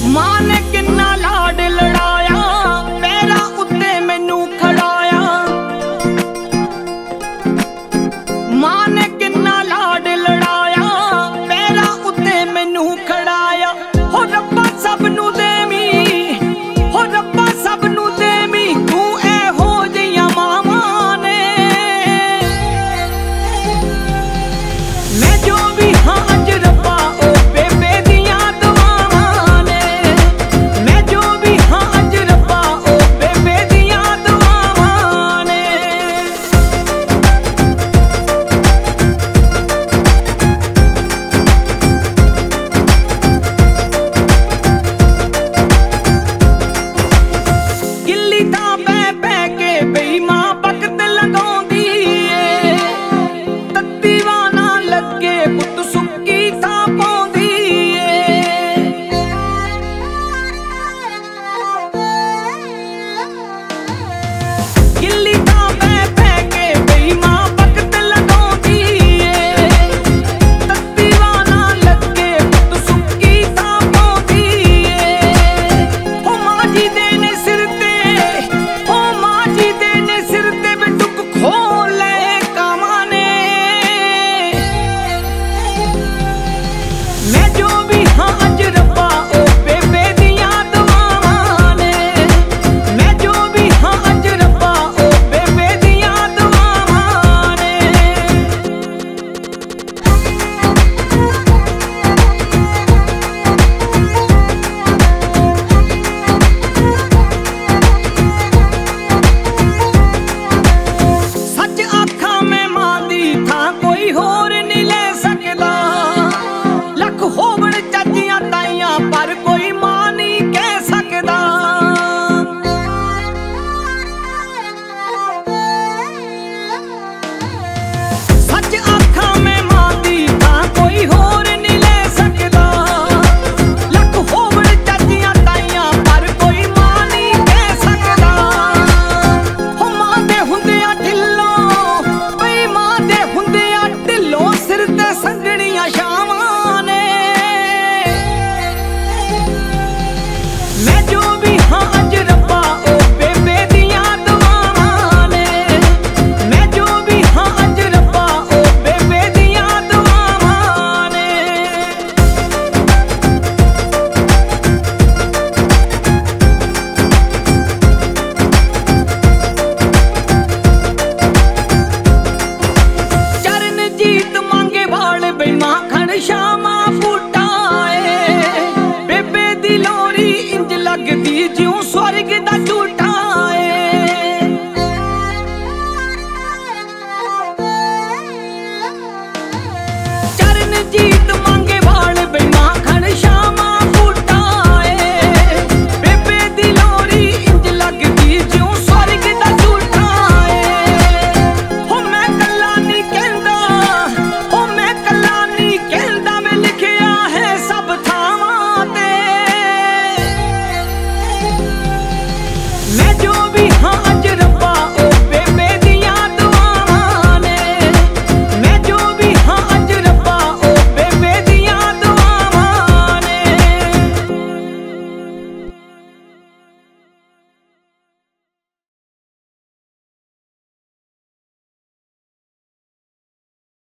मां ने किन्ना लाड लड़ाया, पैरां उत्ते मैनू खड़ाया। मां ने किन्ना लाड लड़ाया, पैरां उत्ते मैनू खड़ाया। हो रब्बा सब नू देवी, हो रब्बा सब नू देवी, तू ऐहो जिहियां मावां ने। मैं जो भी हाँ अज रब्बा ओ बेबे दियां दुआवां ने। मैं जो भी हाँ अज रब्बा ओ बेबे दियां दुआवां ने। गिल्ली तां पै के बई मां वक्त लगाउंदी ए। तत्ती वाना लगे पुत सुक्की तां पाउंदी ए। गिल्ली तां पै के बई मां वक्त लगाउंदी ए। तत्ती वाना लगे पुत सुक्की तां पाउंदी ए। हो मां जी दे ने सिर ते, हो मां जी दे ने सिर ते वे टुक खोले कावां ने। मैं जो भी हाँ